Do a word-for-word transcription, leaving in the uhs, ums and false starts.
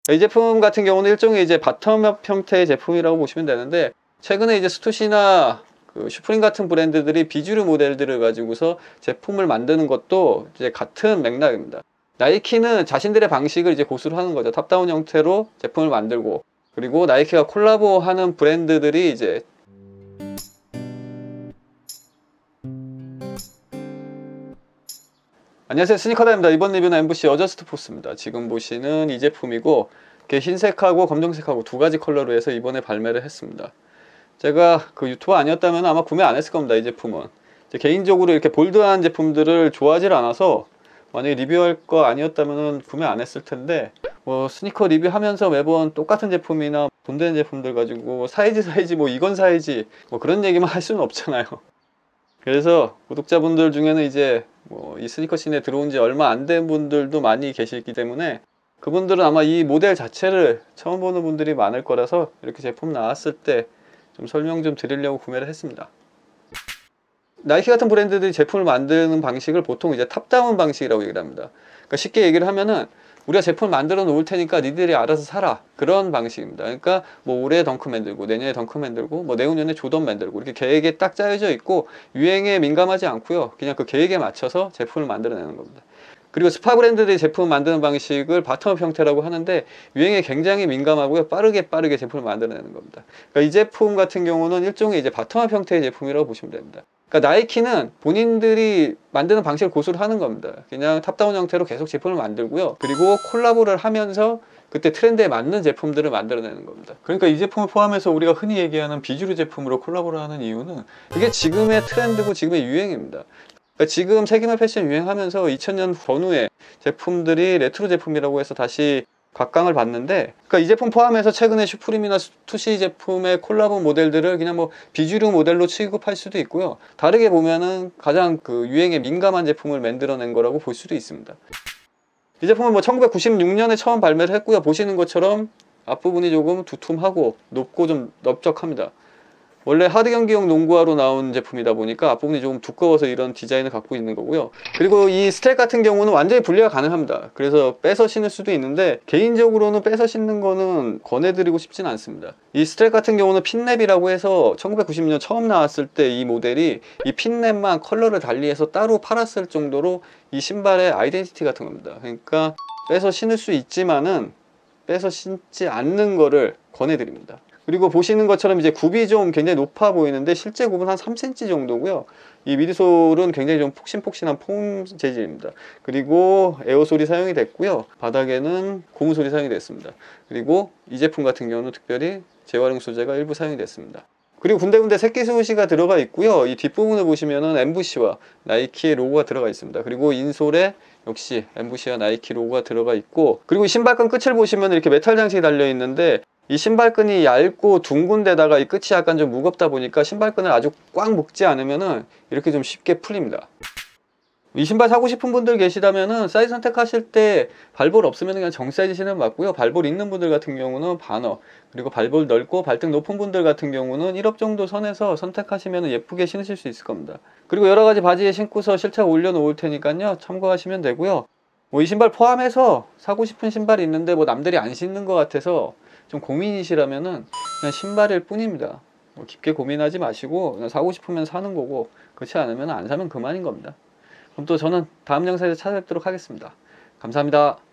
이 제품 같은 경우는 일종의 이제 바텀업 형태의 제품이라고 보시면 되는데, 최근에 이제 스투시나 그 슈프림 같은 브랜드들이 비주류 모델들을 가지고서 제품을 만드는 것도 이제 같은 맥락입니다. 나이키는 자신들의 방식을 이제 고수를 하는 거죠. 탑다운 형태로 제품을 만들고, 그리고 나이키가 콜라보하는 브랜드들이 이제 안녕하세요, 스니커다입니다. 이번 리뷰는 엠브시 어저스트 포스입니다. 지금 보시는 이 제품이고, 이렇게 흰색하고 검정색하고 두 가지 컬러로 해서 이번에 발매를 했습니다. 제가 그 유튜버 아니었다면 아마 구매 안 했을 겁니다. 이 제품은 개인적으로 이렇게 볼드한 제품들을 좋아하지 않아서, 만약에 리뷰할 거 아니었다면 구매 안 했을 텐데, 뭐 스니커 리뷰하면서 매번 똑같은 제품이나 돈 되는 제품들 가지고 사이즈 사이즈 뭐 이건 사이즈 뭐 그런 얘기만 할 수는 없잖아요. 그래서 구독자분들 중에는 이제 뭐 이 스니커 씬에 들어온 지 얼마 안 된 분들도 많이 계시기 때문에, 그분들은 아마 이 모델 자체를 처음 보는 분들이 많을 거라서 이렇게 제품 나왔을 때 좀 설명 좀 드리려고 구매를 했습니다. 나이키 같은 브랜드들이 제품을 만드는 방식을 보통 이제 탑다운 방식이라고 얘기를 합니다. 그러니까 쉽게 얘기를 하면은, 우리가 제품을 만들어 놓을 테니까 니들이 알아서 사라, 그런 방식입니다. 그러니까 뭐 올해 덩크 만들고 내년에 덩크 만들고 뭐 내후년에 조던 만들고, 이렇게 계획에 딱 짜여져 있고 유행에 민감하지 않고요, 그냥 그 계획에 맞춰서 제품을 만들어내는 겁니다. 그리고 스파 브랜드들이 제품을 만드는 방식을 바텀업 형태라고 하는데, 유행에 굉장히 민감하고요, 빠르게 빠르게 제품을 만들어내는 겁니다. 그러니까 이 제품 같은 경우는 일종의 이제 바텀업 형태의 제품이라고 보시면 됩니다. 그러니까 나이키는 본인들이 만드는 방식을 고수를 하는 겁니다. 그냥 탑다운 형태로 계속 제품을 만들고요, 그리고 콜라보를 하면서 그때 트렌드에 맞는 제품들을 만들어내는 겁니다. 그러니까 이 제품을 포함해서 우리가 흔히 얘기하는 비주류 제품으로 콜라보를 하는 이유는, 그게 지금의 트렌드고 지금의 유행입니다. 그러니까 지금 세계말 패션 유행하면서 이천 년 전후에 제품들이 레트로 제품이라고 해서 다시 각광을 받는데, 그러니까 이 제품 포함해서 최근에 슈프림이나 투시 제품의 콜라보 모델들을 그냥 뭐 비주류 모델로 취급할 수도 있고요, 다르게 보면은 가장 그 유행에 민감한 제품을 만들어낸 거라고 볼 수도 있습니다. 이 제품은 뭐 천구백구십육 년에 처음 발매를 했고요, 보시는 것처럼 앞부분이 조금 두툼하고 높고 좀 넓적합니다. 원래 하드 경기용 농구화로 나온 제품이다 보니까 앞부분이 조금 두꺼워서 이런 디자인을 갖고 있는 거고요. 그리고 이 스트랩 같은 경우는 완전히 분리가 가능합니다. 그래서 빼서 신을 수도 있는데, 개인적으로는 빼서 신는 거는 권해드리고 싶진 않습니다. 이 스트랩 같은 경우는 핀랩이라고 해서 천구백구십 년 처음 나왔을 때 이 모델이 이 핀랩만 컬러를 달리해서 따로 팔았을 정도로 이 신발의 아이덴티티 같은 겁니다. 그러니까 빼서 신을 수 있지만은 빼서 신지 않는 거를 권해드립니다. 그리고 보시는 것처럼 이제 굽이 좀 굉장히 높아 보이는데, 실제 굽은 한 삼 센티미터 정도고요. 이 미드솔은 굉장히 좀 폭신폭신한 폼 재질입니다. 그리고 에어솔이 사용이 됐고요, 바닥에는 고무솔이 사용이 됐습니다. 그리고 이 제품 같은 경우는 특별히 재활용 소재가 일부 사용이 됐습니다. 그리고 군데군데 새끼 수시가 들어가 있고요, 이 뒷부분을 보시면은 엠브시와 나이키의 로고가 들어가 있습니다. 그리고 인솔에 역시 엠브시와 나이키 로고가 들어가 있고, 그리고 이 신발끈 끝을 보시면 이렇게 메탈 장식이 달려 있는데, 이 신발끈이 얇고 둥근 데다가 이 끝이 약간 좀 무겁다 보니까 신발끈을 아주 꽉 묶지 않으면은 이렇게 좀 쉽게 풀립니다. 이 신발 사고 싶은 분들 계시다면은 사이즈 선택하실 때 발볼 없으면 그냥 정 사이즈 신으면 맞고요, 발볼 있는 분들 같은 경우는 반업, 그리고 발볼 넓고 발등 높은 분들 같은 경우는 일 업 정도 선에서 선택하시면 예쁘게 신으실 수 있을 겁니다. 그리고 여러가지 바지에 신고서 실제 올려 놓을 테니까요, 참고하시면 되고요. 뭐 이 신발 포함해서 사고 싶은 신발이 있는데 뭐 남들이 안 신는 것 같아서 좀 고민이시라면은 그냥 신발일 뿐입니다. 뭐 깊게 고민하지 마시고 그냥 사고 싶으면 사는 거고, 그렇지 않으면 안 사면 그만인 겁니다. 그럼 또 저는 다음 영상에서 찾아뵙도록 하겠습니다. 감사합니다.